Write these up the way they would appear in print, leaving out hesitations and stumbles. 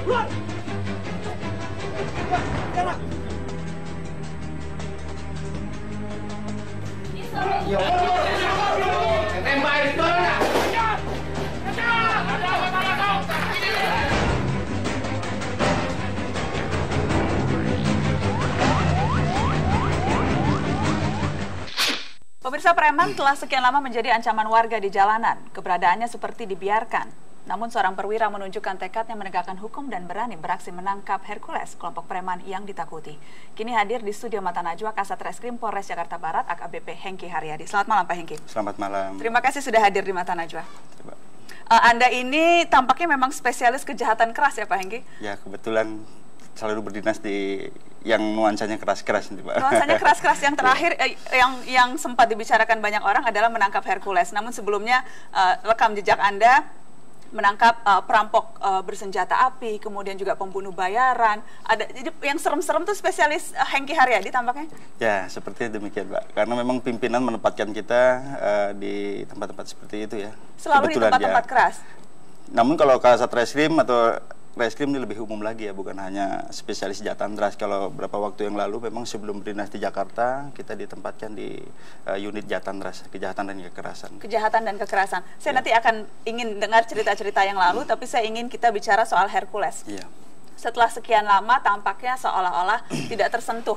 Keluar! Keluar! Tembak itu mana? Pemirsa, preman telah sekian lama menjadi ancaman warga di jalanan. Keberadaannya seperti dibiarkan. Namun seorang perwira menunjukkan tekadnya menegakkan hukum dan berani beraksi menangkap Hercules, kelompok preman yang ditakuti. Kini hadir di studio Mata Najwa Kasat Reskrim Polres Jakarta Barat, AKBP Hengki Haryadi. Selamat malam Pak Hengki. Selamat malam. Terima kasih sudah hadir di Mata Najwa. Anda ini tampaknya memang spesialis kejahatan keras ya Pak Hengki? Ya, kebetulan selalu berdinas di yang nuansanya keras-keras nih Pak. Nuansanya keras-keras. Yang terakhir yang sempat dibicarakan banyak orang adalah menangkap Hercules. Namun sebelumnya rekam jejak Anda menangkap perampok bersenjata api, kemudian juga pembunuh bayaran. Ada jadi yang serem-serem tuh spesialis Hengki Haryadi tampaknya. Ya, seperti demikian Pak. Karena memang pimpinan menempatkan kita di tempat-tempat seperti itu ya. Selalu kebetulan, di tempat-tempat keras. Namun kalau Kasat Reskrim atau Reskrim ini lebih umum lagi ya, bukan hanya spesialis kejahatan keras. Kalau beberapa waktu yang lalu memang sebelum berdinas di Jakarta, kita ditempatkan di unit kejahatan keras, kejahatan dan kekerasan. Kejahatan dan kekerasan. Saya nanti akan ingin dengar cerita-cerita yang lalu, tapi saya ingin kita bicara soal Hercules. Setelah sekian lama tampaknya seolah-olah tidak tersentuh.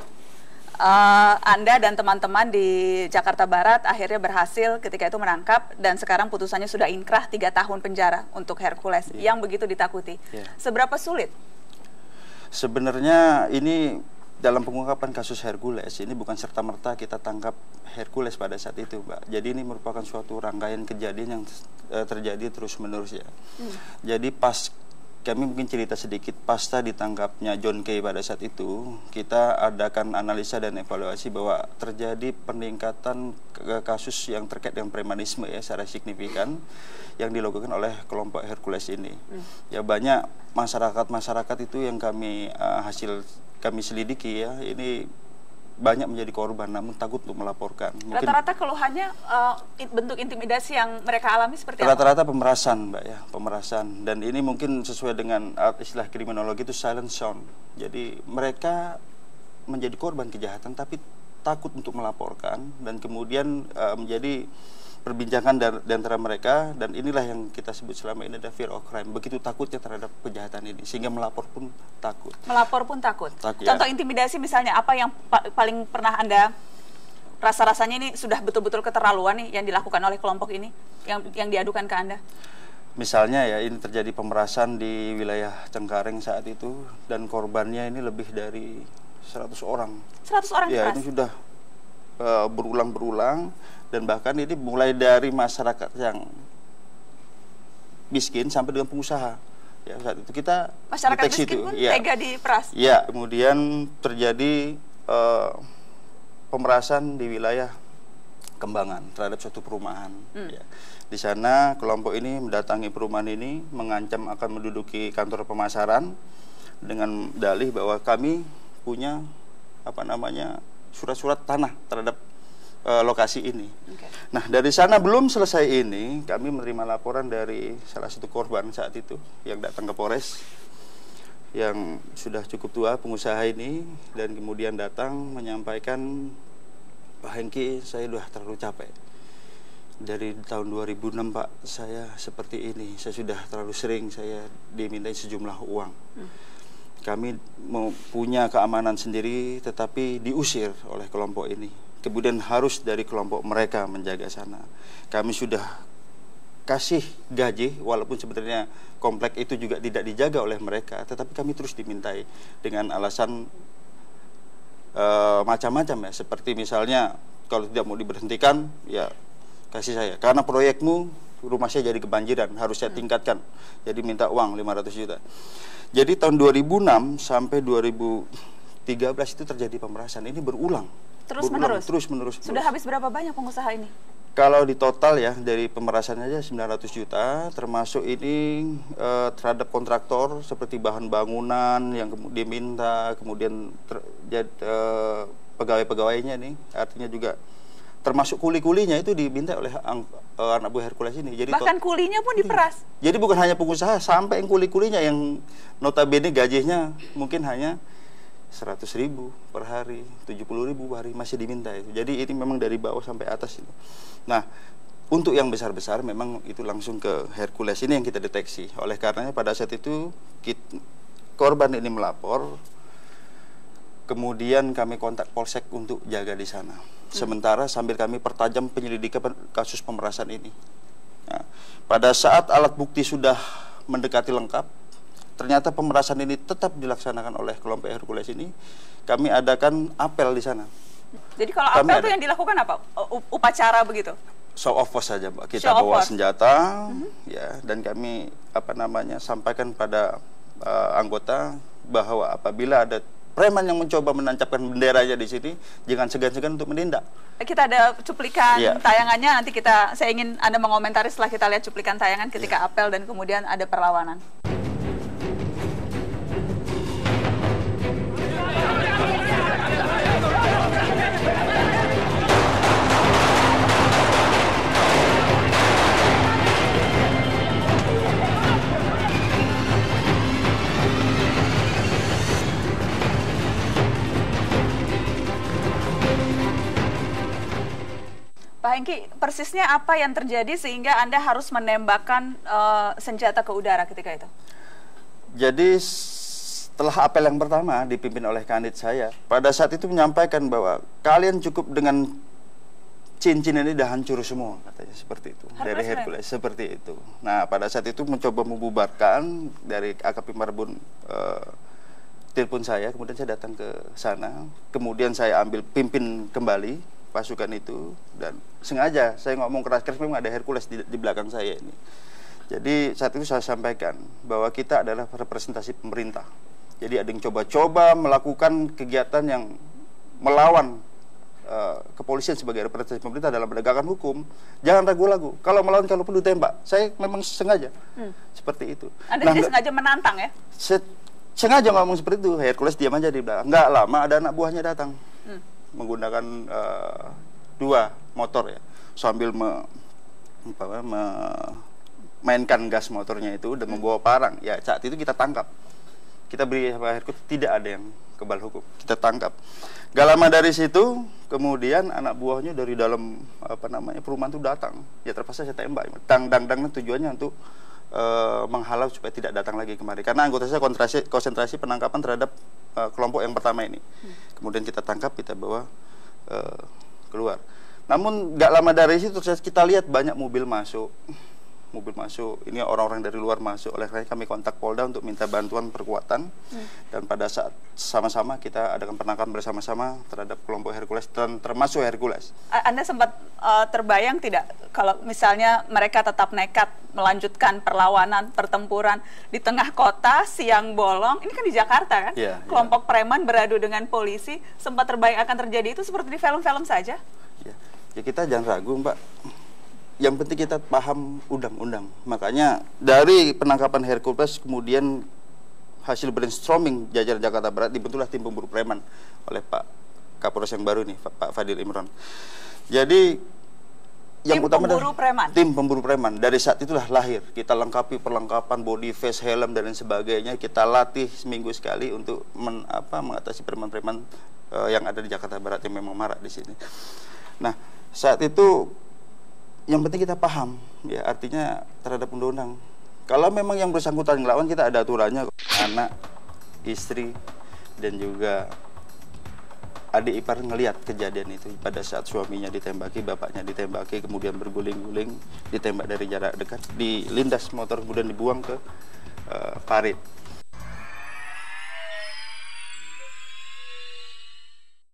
Anda dan teman-teman di Jakarta Barat akhirnya berhasil ketika itu menangkap, dan sekarang putusannya sudah inkrah 3 tahun penjara untuk Hercules yang begitu ditakuti. Seberapa sulit? Sebenarnya ini dalam pengungkapan kasus Hercules ini bukan serta-merta kita tangkap Hercules pada saat itu, Mbak. Jadi ini merupakan suatu rangkaian kejadian yang terjadi terus-menerus ya. Jadi pas kami mungkin cerita sedikit, pasca ditangkapnya John Kay pada saat itu, kita adakan analisa dan evaluasi bahwa terjadi peningkatan kasus yang terkait dengan premanisme ya secara signifikan yang dilakukan oleh kelompok Hercules ini. Ya banyak masyarakat itu yang kami selidiki ya, ini banyak menjadi korban namun takut untuk melaporkan. Rata-rata keluhannya bentuk intimidasi yang mereka alami seperti apa? Rata-rata pemerasan Mbak ya, pemerasan. Dan ini mungkin sesuai dengan istilah kriminologi itu silent sound. Jadi mereka menjadi korban kejahatan tapi takut untuk melaporkan, dan kemudian menjadi perbincangan di antara mereka, dan inilah yang kita sebut selama ini ada fear of crime. Begitu takutnya terhadap kejahatan ini sehingga melapor pun takut. Melapor pun takut. Contoh intimidasi misalnya apa yang paling pernah Anda rasa-rasanya ini sudah betul-betul keterlaluan nih yang dilakukan oleh kelompok ini yang diadukan ke Anda? Misalnya ya, ini terjadi pemerasan di wilayah Cengkareng saat itu, dan korbannya ini lebih dari 100 orang. 100 orang ya, ini sudah berulang-berulang, dan bahkan ini mulai dari masyarakat yang miskin sampai dengan pengusaha. Ya, saat itu kita masyarakat miskin itu, pun tega diperas. Ya, kemudian terjadi pemerasan di wilayah Kembangan terhadap suatu perumahan. Ya. Di sana kelompok ini mendatangi perumahan ini, mengancam akan menduduki kantor pemasaran dengan dalih bahwa kami punya surat-surat tanah terhadap lokasi ini. Nah, dari sana belum selesai ini, kami menerima laporan dari salah satu korban saat itu yang datang ke Polres, yang sudah cukup tua, pengusaha ini, dan kemudian datang menyampaikan, Pak Hengki, saya sudah terlalu capek. Dari tahun 2006 Pak, saya seperti ini, saya sudah terlalu sering saya dimintai sejumlah uang. Kami punya keamanan sendiri, tetapi diusir oleh kelompok ini. Kemudian harus dari kelompok mereka menjaga sana. Kami sudah kasih gaji, walaupun sebenarnya komplek itu juga tidak dijaga oleh mereka, tetapi kami terus dimintai dengan alasan macam-macam ya. Seperti misalnya, kalau tidak mau diberhentikan, ya kasih saya. Karena proyekmu, rumah saya jadi kebanjiran, harus saya tingkatkan. Jadi minta uang 500 juta. Jadi tahun 2006 sampai 2013 itu terjadi pemerasan. Ini berulang. Terus-menerus. Sudah habis berapa banyak pengusaha ini? Kalau di total ya, dari pemerasan aja 900 juta, termasuk ini terhadap kontraktor seperti bahan bangunan yang diminta, kemudian pegawai-pegawainya nih, artinya juga termasuk kuli-kulinya itu diminta oleh anak buah Hercules ini. Jadi bahkan kulinya pun diperas. Jadi bukan hanya pengusaha, sampai yang kuli-kulinya yang notabene gajinya mungkin hanya 100.000 per hari, 70.000 per hari masih diminta itu. Jadi ini memang dari bawah sampai atas itu. Nah, untuk yang besar-besar memang itu langsung ke Hercules ini yang kita deteksi. Oleh karenanya pada saat itu korban ini melapor, kemudian kami kontak Polsek untuk jaga di sana. Sementara sambil kami pertajam penyelidikan kasus pemerasan ini. Nah, pada saat alat bukti sudah mendekati lengkap, ternyata pemerasan ini tetap dilaksanakan oleh kelompok Hercules ini. Kami adakan apel di sana. Jadi kalau apel itu yang dilakukan apa? Upacara begitu? Show of force saja, Mbak. Kita bawa senjata, ya, dan kami sampaikan pada anggota bahwa apabila ada preman yang mencoba menancapkan benderanya di sini, jangan segan-segan untuk menindak. Kita ada cuplikan tayangannya, nanti saya ingin Anda mengomentari setelah kita lihat cuplikan tayangan ketika apel dan kemudian ada perlawanan. Pak Hengki, persisnya apa yang terjadi sehingga Anda harus menembakkan senjata ke udara ketika itu? Jadi setelah apel yang pertama dipimpin oleh kanit saya, pada saat itu menyampaikan bahwa kalian cukup dengan cincin ini dah hancur semua, katanya seperti itu. Dari Hercules, seperti itu. Nah, pada saat itu mencoba membubarkan, dari AKP Marbun telepon saya, kemudian saya datang ke sana, kemudian saya ambil pimpin kembali pasukan itu, dan sengaja saya ngomong keras-keras, memang ada Hercules di belakang saya ini. Jadi saat itu saya sampaikan bahwa kita adalah representasi pemerintah. Jadi ada yang coba-coba melakukan kegiatan yang melawan kepolisian sebagai representasi pemerintah dalam penegakan hukum, jangan ragu-ragu. Kalau melawan, kalau perlu tembak. Saya memang sengaja seperti itu. Anda tidak sengaja menantang ya? Sengaja ngomong seperti itu. Hercules diam aja di belakang. Nggak lama ada anak buahnya datang. Menggunakan 2 motor ya, sambil memainkan gas motornya itu dan membawa parang. Ya, saat itu kita tangkap. Kita beri Hercules, tidak ada yang kebal hukum. Kita tangkap. Gak lama dari situ, kemudian anak buahnya dari dalam perumahan itu datang. Ya terpaksa saya tembak. Dang tujuannya untuk menghalau supaya tidak datang lagi kemari. Karena anggota saya konsentrasi penangkapan terhadap kelompok yang pertama ini. Kemudian kita tangkap, kita bawa keluar. Namun gak lama dari situ kita lihat banyak mobil masuk. Ini orang-orang dari luar masuk. Oleh karena kami kontak Polda untuk minta bantuan perkuatan. Dan pada saat sama-sama kita adakan penangkapan bersama-sama terhadap kelompok Hercules, termasuk Hercules. Anda sempat terbayang tidak kalau misalnya mereka tetap nekat melanjutkan perlawanan, pertempuran di tengah kota, siang bolong, ini kan di Jakarta kan? Kelompok preman beradu dengan polisi, sempat terbayang akan terjadi itu seperti di film-film saja? Ya kita jangan ragu, Mbak. Yang penting kita paham undang-undang. Makanya dari penangkapan Hercules, kemudian hasil brainstorming jajaran Jakarta Barat, dibentuklah tim pemburu preman oleh Pak Kapolres yang baru nih, Pak Fadil Imron. Jadi yang utama adalah tim pemburu preman. Dari saat itulah lahir. Kita lengkapi perlengkapan body, face, helm dan lain sebagainya. Kita latih seminggu sekali untuk mengatasi preman-preman yang ada di Jakarta Barat yang memang marak di sini. Nah, saat itu yang penting kita paham, ya, artinya terhadap undang-undang. Kalau memang yang bersangkutan ngelawan, kita ada aturannya. Anak, istri, dan juga adik ipar ngelihat kejadian itu pada saat suaminya ditembaki, bapaknya ditembaki, kemudian berguling-guling, ditembak dari jarak dekat, dilindas motor, kemudian dibuang ke parit.